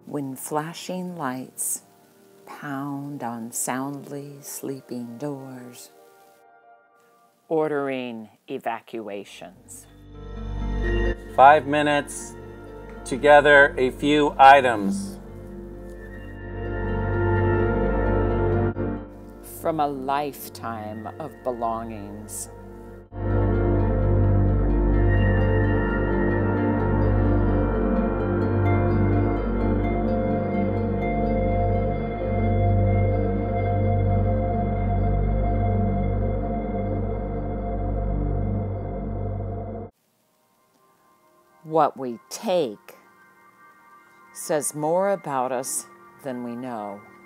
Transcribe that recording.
when flashing lights pound on soundly sleeping doors. Ordering evacuations. 5 minutes to gather a few items. From a lifetime of belongings. What we take says more about us than we know.